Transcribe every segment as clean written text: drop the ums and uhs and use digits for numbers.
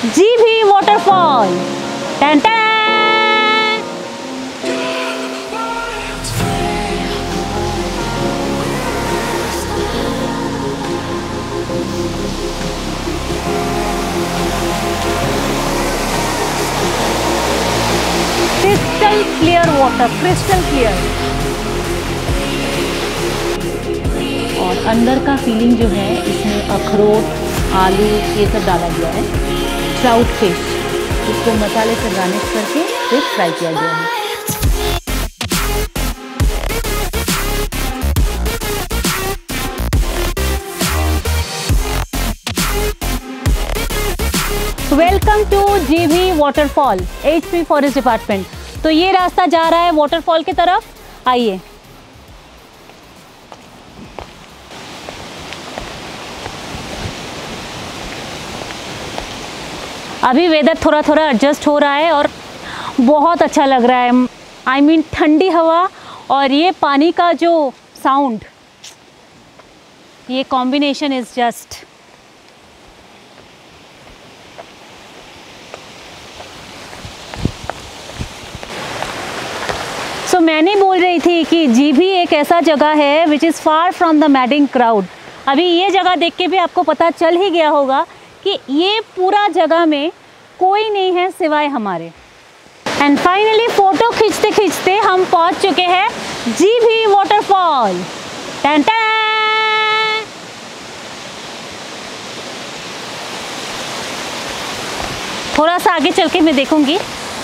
Jibhi waterfall. टन टन। Crystal clear water, crystal clear. और अंदर का फीलिंग जो है, इसमें अखरोट, आलू ये सब डाला गया है। ट्राउट फिश, इसको मसाले से गार्निश करके फिर फ्राई किया गया है। Welcome to Jibhi waterfall, HP forest department. तो ये रास्ता जा रहा है वाटरफॉल की तरफ। आइए। अभी वेदर थोड़ा थोड़ा एडजस्ट हो रहा है और बहुत अच्छा लग रहा है। I mean ठंडी हवा और ये पानी का जो साउंड, ये कॉम्बिनेशन इज जस्ट। सो मैंने बोल रही थी कि जीभी एक ऐसा जगह है which is far from the madding crowd. अभी ये जगह देख के भी आपको पता चल ही गया होगा कि ये पूरा जगह में कोई नहीं है सिवाय हमारे। एंड फाइनली फ़ोटो खींचते खींचते हम पहुंच चुके हैं जीभी वाटरफॉल। टन टन। थोड़ा सा आगे चल के मैं देखूंगी।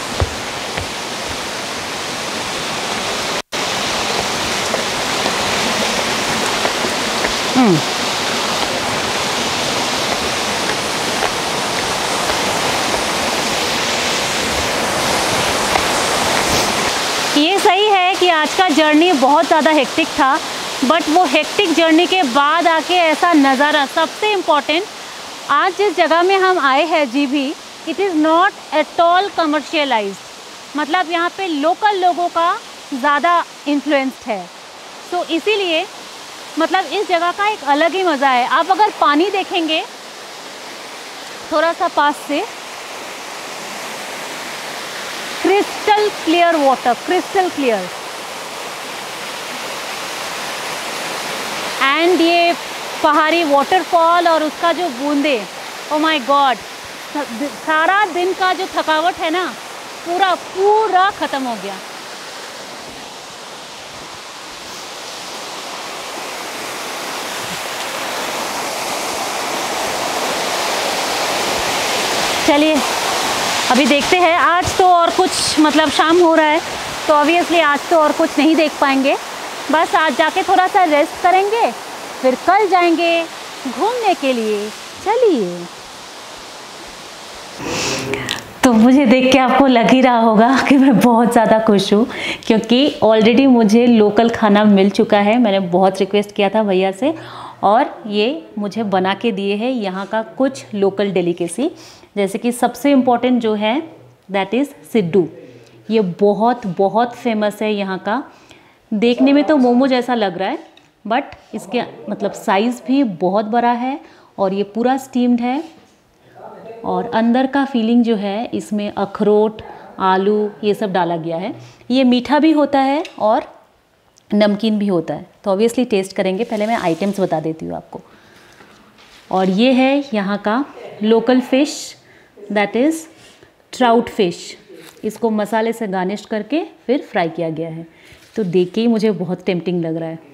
ये सही है कि आज का जर्नी बहुत ज़्यादा हेक्टिक था, बट वो हेक्टिक जर्नी के बाद आके ऐसा नज़ारा, सबसे इम्पॉर्टेंट, आज जिस जगह में हम आए हैं Jibhi, it is not at all commercialised. मतलब यहाँ पे लोकल लोगों का ज़्यादा इन्फ्लुएंस्ड है। तो इसीलिए मतलब इस जगह का एक अलग ही मज़ा है। आप अगर पानी देखेंगे थोड़ा सा पास से, crystal clear water, crystal clear. And ये पहाड़ी वाटरफॉल और उसका जो बूंदे, ओ माय गॉड, सारा दिन का जो थकावट है ना, पूरा पूरा ख़त्म हो गया। चलिए अभी देखते हैं। आज तो और कुछ मतलब शाम हो रहा है, तो ऑब्वियसली आज तो और कुछ नहीं देख पाएंगे। बस आज जाके थोड़ा सा रेस्ट करेंगे, फिर कल जाएंगे घूमने के लिए। चलिए। तो मुझे देख के आपको लग ही रहा होगा कि मैं बहुत ज़्यादा खुश हूँ, क्योंकि ऑलरेडी मुझे लोकल खाना मिल चुका है। मैंने बहुत रिक्वेस्ट किया था भैया से, और ये मुझे बना के दिए हैं यहाँ का कुछ लोकल डेलिकेसी। जैसे कि सबसे इम्पॉर्टेंट जो है दैट इज़ सिड्डू। ये बहुत बहुत फेमस है यहाँ का। देखने में तो मोमो जैसा लग रहा है, बट इसके मतलब साइज़ भी बहुत बड़ा है और ये पूरा स्टीम्ड है। और अंदर का फीलिंग जो है, इसमें अखरोट, आलू ये सब डाला गया है। ये मीठा भी होता है और नमकीन भी होता है। तो ऑब्वियसली टेस्ट करेंगे। पहले मैं आइटम्स बता देती हूँ आपको। और ये है यहाँ का local fish, that is trout fish. इसको मसाले से गार्निश करके फिर फ्राई किया गया है। तो देख के ही मुझे बहुत टेम्पटिंग लग रहा है।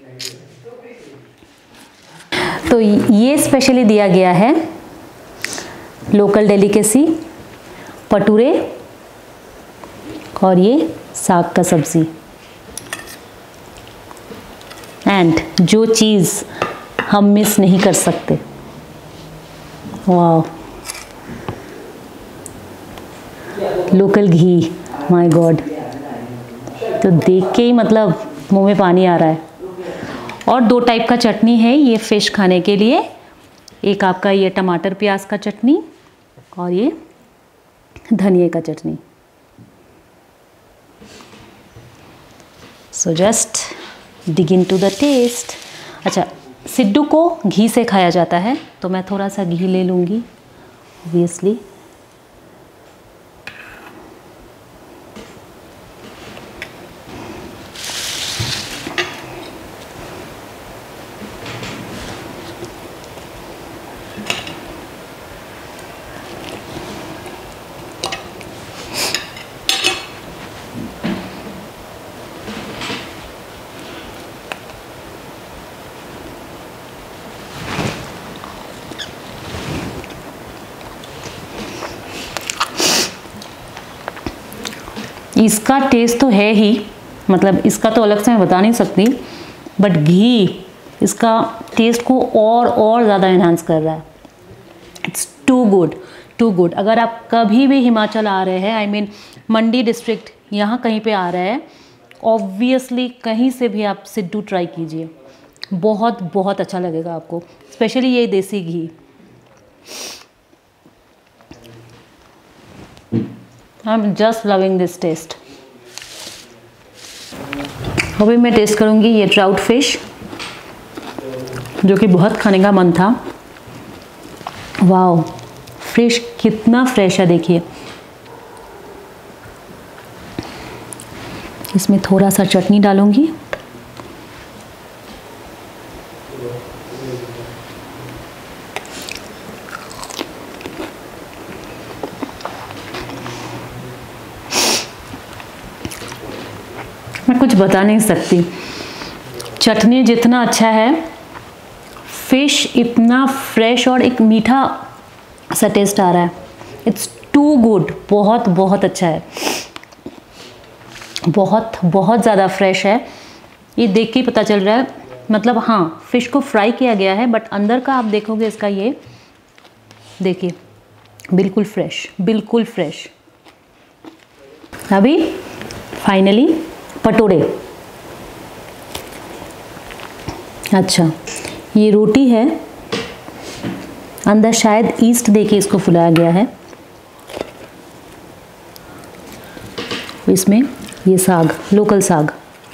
तो ये स्पेशली दिया गया है लोकल डेलिकेसी, पटूरे, और ये साग का सब्ज़ी। एंड जो चीज़ हम मिस नहीं कर सकते, वाह, लोकल घी, माय गॉड। तो देख के ही मतलब मुंह में पानी आ रहा है। और दो टाइप का चटनी है ये फ़िश खाने के लिए। एक आपका ये टमाटर प्याज का चटनी, और ये धनिए का चटनी। So just dig in to the taste. अच्छा, सिड्डू को घी से खाया जाता है, तो मैं थोड़ा सा घी ले लूँगी ऑब्वियसली। इसका टेस्ट तो है ही, मतलब इसका तो अलग से मैं बता नहीं सकती, बट घी इसका टेस्ट को और ज़्यादा इन्हांस कर रहा है। It's too good, too good. अगर आप कभी भी हिमाचल आ रहे हैं, आई मीन मंडी डिस्ट्रिक्ट यहाँ कहीं पे आ रहे हैं, ऑब्वियसली कहीं से भी आप सिड्डू ट्राई कीजिए, बहुत बहुत अच्छा लगेगा आपको, स्पेशली ये देसी घी। I am just loving this taste. अभी मैं टेस्ट करूँगी ये ट्राउट फिश, जो कि बहुत खाने का मन था। वाओ, फिश कितना फ्रेश है देखिए। इसमें थोड़ा सा चटनी डालूंगी। मैं कुछ बता नहीं सकती, चटनी जितना अच्छा है, फिश इतना फ्रेश और एक मीठा सा टेस्ट आ रहा है। इट्स टू गुड, बहुत बहुत अच्छा है, बहुत बहुत ज़्यादा फ्रेश है। ये देख के पता चल रहा है, मतलब हाँ फिश को फ्राई किया गया है, बट अंदर का आप देखोगे इसका, ये देखिए बिल्कुल फ्रेश, बिल्कुल फ्रेश। अभी फाइनली पटोड़े। अच्छा, ये रोटी है, अंदर शायद ईस्ट देके इसको फुलाया गया है। इसमें ये साग, लोकल साग,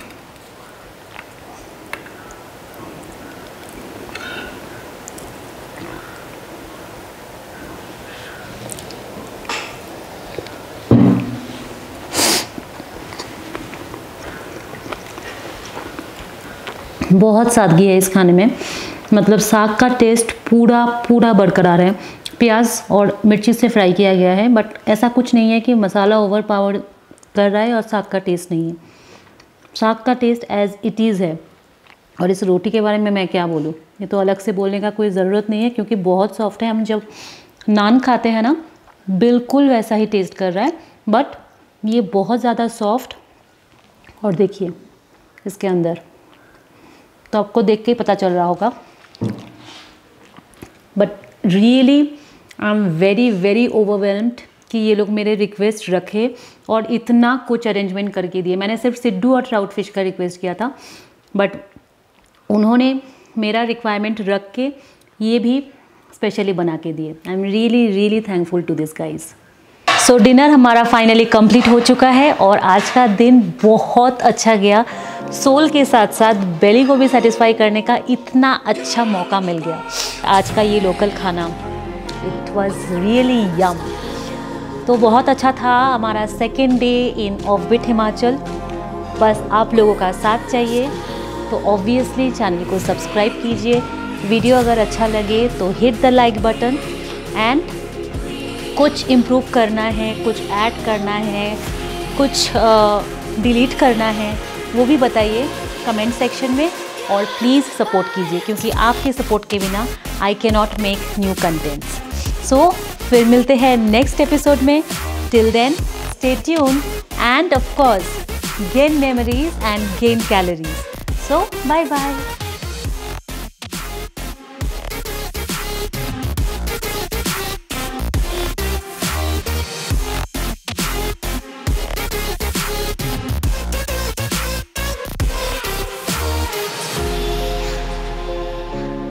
बहुत सादगी है इस खाने में, मतलब साग का टेस्ट पूरा पूरा बरकरार है। प्याज और मिर्ची से फ्राई किया गया है, बट ऐसा कुछ नहीं है कि मसाला ओवर पावर कर रहा है और साग का टेस्ट नहीं है। साग का टेस्ट एज इट इज़ है। और इस रोटी के बारे में मैं क्या बोलूँ, ये तो अलग से बोलने का कोई ज़रूरत नहीं है, क्योंकि बहुत सॉफ्ट है। हम जब नान खाते हैं ना, बिल्कुल वैसा ही टेस्ट कर रहा है, बट ये बहुत ज़्यादा सॉफ्ट। और देखिए इसके अंदर, तो आपको देख के ही पता चल रहा होगा, but really I am very very overwhelmed कि ये लोग मेरे रिक्वेस्ट रखे और इतना कुछ अरेंजमेंट करके दिए। मैंने सिर्फ सिड्डू और ट्राउट फिश का रिक्वेस्ट किया था, बट उन्होंने मेरा रिक्वायरमेंट रख के ये भी स्पेशली बना के दिए। I am really really thankful to this guys. So dinner हमारा फाइनली कंप्लीट हो चुका है और आज का दिन बहुत अच्छा गया। सोल के साथ साथ बेली को भी सेटिस्फाई करने का इतना अच्छा मौका मिल गया। आज का ये लोकल खाना, इट वाज रियली यम। तो बहुत अच्छा था हमारा second day in offbeat Himachal. बस आप लोगों का साथ चाहिए, तो ऑब्वियसली चैनल को सब्सक्राइब कीजिए। वीडियो अगर अच्छा लगे तो hit the like button, and कुछ इम्प्रूव करना है, कुछ ऐड करना है, कुछ डिलीट करना है, वो भी बताइए कमेंट सेक्शन में। और प्लीज़ सपोर्ट कीजिए, क्योंकि आपके सपोर्ट के बिना I can not make new contents. So फिर मिलते हैं नेक्स्ट एपिसोड में। Till then stay tune and of course gain memories and gain calories. So bye bye.